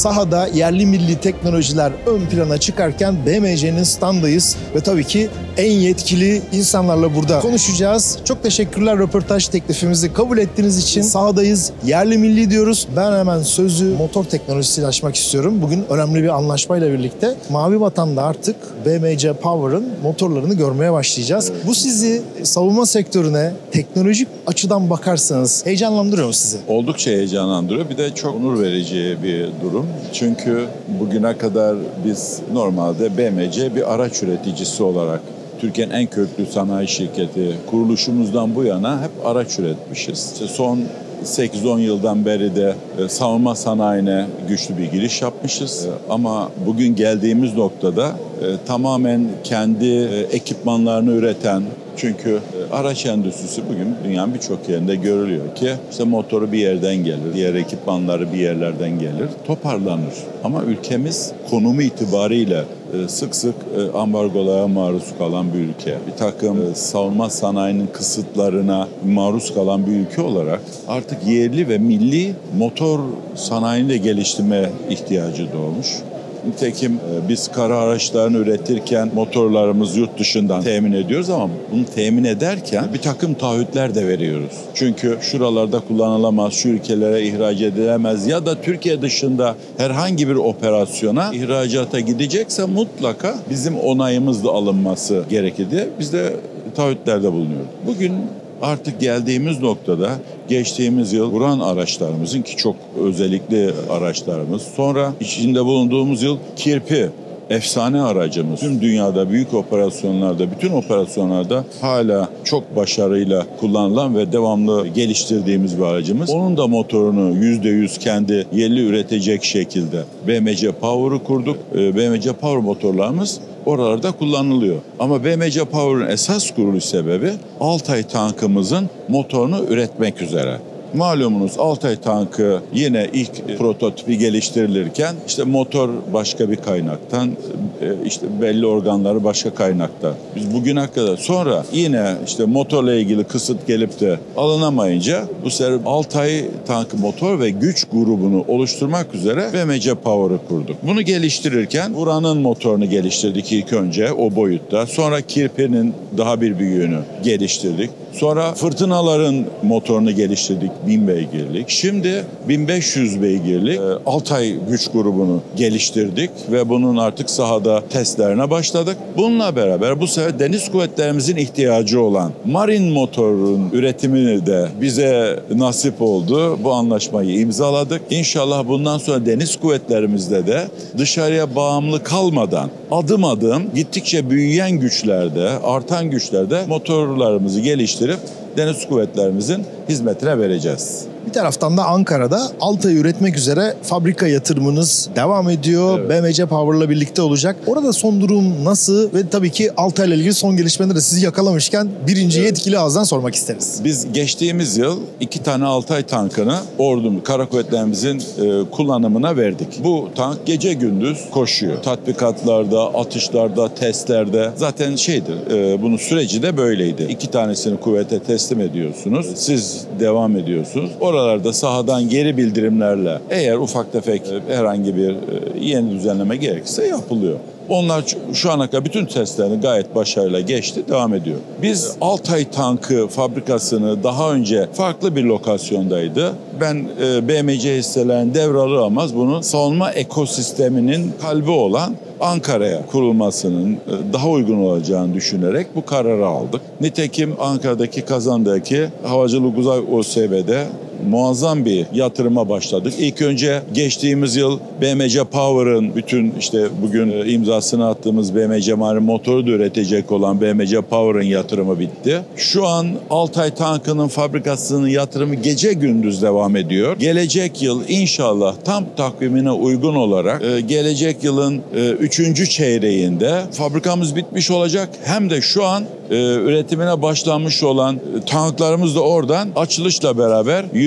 sahada yerli milli teknolojiler ön plana çıkarken BMC'nin standındayız ve tabii ki en yetkili insanlarla burada konuşacağız. Çok teşekkürler röportaj teklifimizi kabul ettiğiniz için. Sahadayız, yerli milli diyoruz. Ben hemen sözü motor teknolojisiyle açmak istiyorum. Bugün önemli bir anlaşmayla birlikte Mavi Vatan'da artık BMC Power'ın motorlarını görmeye başlayacağız. Evet. Bu sizi savunma sektörüne teknolojik açıdan bakarsanız heyecanlandırıyor mu sizi? Oldukça heyecanlandırıyor. Bir de çok onur verici bir durum. Çünkü bugüne kadar biz normalde BMC bir araç üreticisi olarak Türkiye'nin en köklü sanayi şirketi kuruluşumuzdan bu yana hep araç üretmişiz. Son 8-10 yıldan beri de savunma sanayine güçlü bir giriş yapmışız. Ama bugün geldiğimiz noktada tamamen kendi ekipmanlarını üreten, çünkü araç endüstrisi bugün dünyanın birçok yerinde görülüyor ki işte motoru bir yerden gelir, diğer ekipmanları bir yerlerden gelir, toparlanır. Ama ülkemiz konumu itibariyle sık sık ambargolara maruz kalan bir ülke. Bir takım savunma sanayinin kısıtlarına maruz kalan bir ülke olarak artık yerli ve milli motor sanayini de geliştirme ihtiyacı doğmuş. Nitekim biz kara araçlarını üretirken motorlarımızı yurt dışından temin ediyoruz ama bunu temin ederken bir takım taahhütler de veriyoruz. Çünkü şuralarda kullanılamaz, şu ülkelere ihraç edilemez ya da Türkiye dışında herhangi bir operasyona ihracata gidecekse mutlaka bizim onayımız da alınması gerekir diye biz de taahhütlerde bulunuyoruz. Bugün artık geldiğimiz noktada geçtiğimiz yıl Buran araçlarımızın ki çok özellikli araçlarımız, sonra içinde bulunduğumuz yıl Kirpi efsane aracımız. Tüm dünyada büyük operasyonlarda, bütün operasyonlarda hala çok başarıyla kullanılan ve devamlı geliştirdiğimiz bir aracımız. Onun da motorunu %100 kendi yerli üretecek şekilde BMC Power'ı kurduk. BMC Power motorlarımız oralarda kullanılıyor. Ama BMC Power'ın esas kuruluş sebebi Altay tankımızın motorunu üretmek üzere. Malumunuz Altay tankı yine ilk prototipi geliştirilirken işte motor başka bir kaynaktan, işte belli organları başka kaynaktan. Biz bugüne kadar sonra yine işte motorla ilgili kısıt gelip de alınamayınca bu sefer Altay tankı motor ve güç grubunu oluşturmak üzere BMC Power'ı kurduk. Bunu geliştirirken Buran'ın motorunu geliştirdik ilk önce o boyutta. Sonra Kirpi'nin daha bir büyüğünü geliştirdik. Sonra Fırtınaların motorunu geliştirdik, 1000 beygirlik. Şimdi 1500 beygirlik Altay güç grubunu geliştirdik ve bunun artık sahada testlerine başladık. Bununla beraber bu sefer deniz kuvvetlerimizin ihtiyacı olan marin motorun üretimini de bize nasip oldu. Bu anlaşmayı imzaladık. İnşallah bundan sonra deniz kuvvetlerimizde de dışarıya bağımlı kalmadan adım adım gittikçe büyüyen güçlerde, artan güçlerde motorlarımızı geliştirip deniz kuvvetlerimizin hizmetine vereceğiz. Bir taraftan da Ankara'da Altay'ı üretmek üzere fabrika yatırımınız devam ediyor. Evet. BMC Power'la birlikte olacak. Orada son durum nasıl ve tabii ki Altay'la ilgili son gelişmeleri de sizi yakalamışken birinci yetkili ağızdan sormak isteriz. Biz geçtiğimiz yıl 2 tane Altay tankını ordumuz, kara kuvvetlerimizin kullanımına verdik. Bu tank gece gündüz koşuyor. Tatbikatlarda, atışlarda, testlerde zaten bunun süreci de böyleydi. 2 tanesini kuvvete teslim ediyorsunuz. Siz devam ediyorsunuz. Oralarda sahadan geri bildirimlerle eğer ufak tefek herhangi bir yeni düzenleme gerekirse yapılıyor. Onlar şu ana kadar bütün testlerini gayet başarıyla geçti, devam ediyor. Biz Altay tankı fabrikasını daha önce farklı bir lokasyondaydı. Ben BMC hisselerini devralır almaz bunun savunma ekosisteminin kalbi olan Ankara'ya kurulmasının daha uygun olacağını düşünerek bu kararı aldık. Nitekim Ankara'daki Kazan'daki Havacılık Uzay OSB'de muazzam bir yatırıma başladık. İlk önce geçtiğimiz yıl BMC Power'ın bütün işte bugün imzasını attığımız BMC Marin motoru da üretecek olan BMC Power'ın yatırımı bitti. Şu an Altay tankının fabrikasının yatırımı gece gündüz devam ediyor. Gelecek yıl inşallah tam takvimine uygun olarak gelecek yılın 3. çeyreğinde fabrikamız bitmiş olacak. Hem de şu an üretimine başlanmış olan tanklarımız da oradan açılışla beraber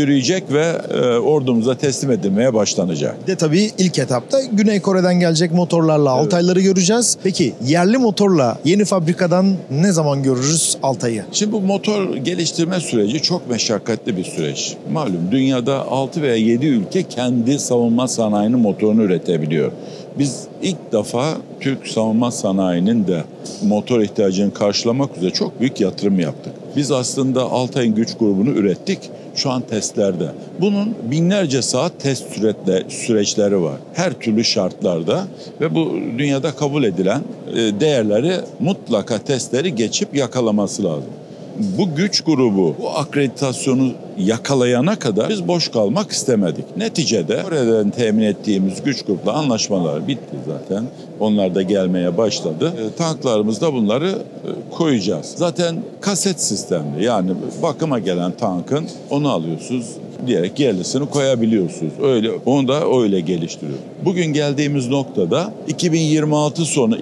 yürüyecek ve ordumuza teslim edilmeye başlanacak. Bir de tabii ilk etapta Güney Kore'den gelecek motorlarla Altay'ları göreceğiz. Peki yerli motorla yeni fabrikadan ne zaman görürüz Altay'ı? Şimdi bu motor geliştirme süreci çok meşakkatli bir süreç. Malum dünyada 6 veya 7 ülke kendi savunma sanayinin motorunu üretebiliyor. Biz ilk defa Türk savunma sanayinin de motor ihtiyacını karşılamak üzere çok büyük yatırım yaptık. Biz aslında Altay'ın güç grubunu ürettik. Şu an testlerde. Bunun binlerce saat test süreçleri var. Her türlü şartlarda ve bu dünyada kabul edilen değerleri mutlaka testleri geçip yakalaması lazım. Bu güç grubu, bu akreditasyonu yakalayana kadar biz boş kalmak istemedik. Neticede Kore'den temin ettiğimiz güç grupla anlaşmalar bitti zaten. Onlar da gelmeye başladı. Tanklarımızda bunları koyacağız. Zaten kaset sistemli, yani bakıma gelen tankın onu alıyorsunuz diyerek yerlisini koyabiliyorsunuz. Öyle, onu da öyle geliştiriyor. Bugün geldiğimiz noktada 2026 sonu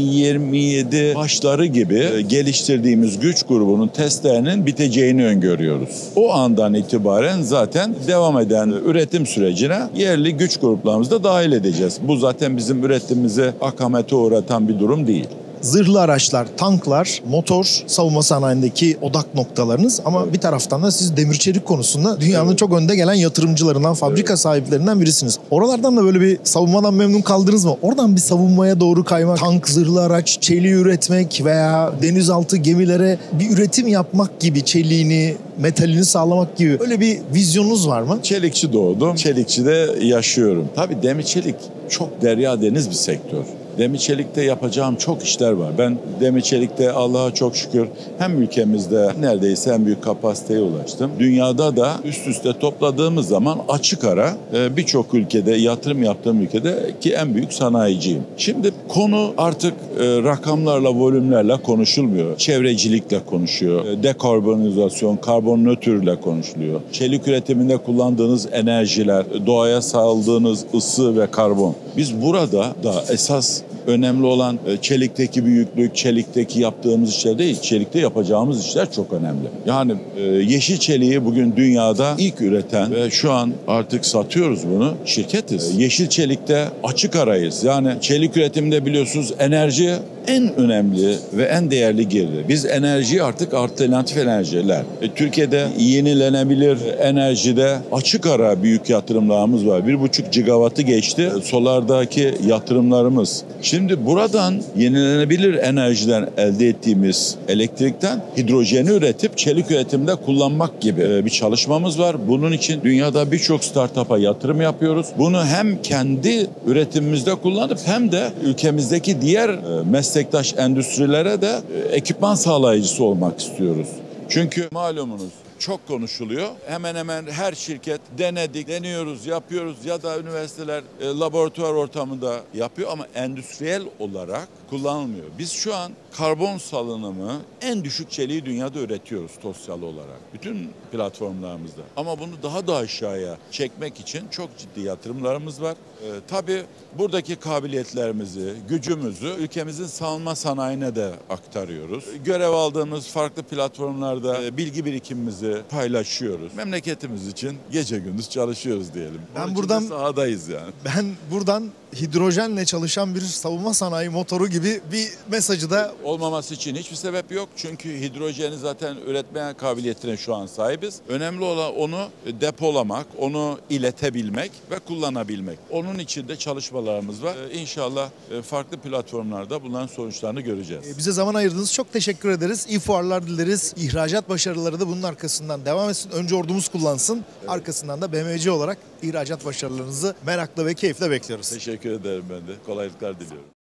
2027 başları gibi geliştirdiğimiz güç grubunun testlerinin biteceğini öngörüyoruz. O andan itibaren zaten devam eden üretim sürecine yerli güç gruplarımızı da dahil edeceğiz. Bu zaten bizim üretimimize akamete uğratan bir durum değil. Zırhlı araçlar, tanklar, motor, savunma sanayindeki odak noktalarınız ama bir taraftan da siz demir çelik konusunda dünyanın çok önde gelen yatırımcılarından, fabrika sahiplerinden birisiniz. Oralardan da böyle bir savunmadan memnun kaldınız mı? Oradan bir savunmaya doğru kaymak, tank, zırhlı araç, çeliği üretmek veya denizaltı gemilere bir üretim yapmak gibi, çeliğini, metalini sağlamak gibi öyle bir vizyonunuz var mı? Çelikçi doğdum, çelikçide yaşıyorum. Tabii demir çelik çok derya deniz bir sektör. Demir çelikte yapacağım çok işler var. Ben demir çelikte Allah'a çok şükür hem ülkemizde neredeyse en büyük kapasiteye ulaştım. Dünyada da üst üste topladığımız zaman açık ara birçok ülkede, yatırım yaptığım ülkedeki en büyük sanayiciyim. Şimdi konu artık rakamlarla, volümlerle konuşulmuyor. Çevrecilikle konuşuyor. Dekarbonizasyon, karbon nötrle konuşuluyor. Çelik üretiminde kullandığınız enerjiler, doğaya saldığınız ısı ve karbon. Biz burada da esas önemli olan çelikteki büyüklük, çelikteki yaptığımız işler değil, çelikte yapacağımız işler çok önemli. Yani yeşil çeliği bugün dünyada ilk üreten ve şu an artık satıyoruz bunu, şirketiz. Yeşil çelikte açık arayız. Yani çelik üretiminde biliyorsunuz enerji en önemli ve en değerli girdi. Biz enerjiyi artık alternatif enerjiler. Türkiye'de yenilenebilir enerjide açık ara büyük yatırımlarımız var. 1,5 gigawattı geçti. Solardaki yatırımlarımız. Şimdi buradan yenilenebilir enerjiden elde ettiğimiz elektrikten hidrojeni üretip çelik üretiminde kullanmak gibi bir çalışmamız var. Bunun için dünyada birçok startup'a yatırım yapıyoruz. Bunu hem kendi üretimimizde kullanıp hem de ülkemizdeki diğer meslektaş endüstrilere de ekipman sağlayıcısı olmak istiyoruz. Çünkü malumunuz çok konuşuluyor. Hemen hemen her şirket deniyoruz, yapıyoruz ya da üniversiteler laboratuvar ortamında yapıyor ama endüstriyel olarak kullanılmıyor. Biz şu an karbon salınımı en düşük çeliği dünyada üretiyoruz tosyal olarak. Bütün platformlarımızda. Ama bunu daha da aşağıya çekmek için çok ciddi yatırımlarımız var. Tabii buradaki kabiliyetlerimizi, gücümüzü ülkemizin savunma sanayine de aktarıyoruz. Görev aldığımız farklı platformlarda bilgi birikimimizi paylaşıyoruz. Memleketimiz için gece gündüz çalışıyoruz diyelim. Buradan sahadayız yani. Ben buradan hidrojenle çalışan bir savunma sanayi motoru gibi bir mesajı da olmaması için hiçbir sebep yok. Çünkü hidrojeni zaten üretmeye kabiliyetine şu an sahibiz. Önemli olan onu depolamak, onu iletebilmek ve kullanabilmek. Onun için de çalışmalarımız var. İnşallah farklı platformlarda bunların sonuçlarını göreceğiz. Bize zaman ayırdınız. Çok teşekkür ederiz. İyi fuarlar dileriz. İhracat başarıları da bunun arkasından devam etsin. Önce ordumuz kullansın. Evet. Arkasından da BMC olarak ihracat başarılarınızı merakla ve keyifle bekliyoruz. Teşekkür ederim ben de. Kolaylıklar diliyorum.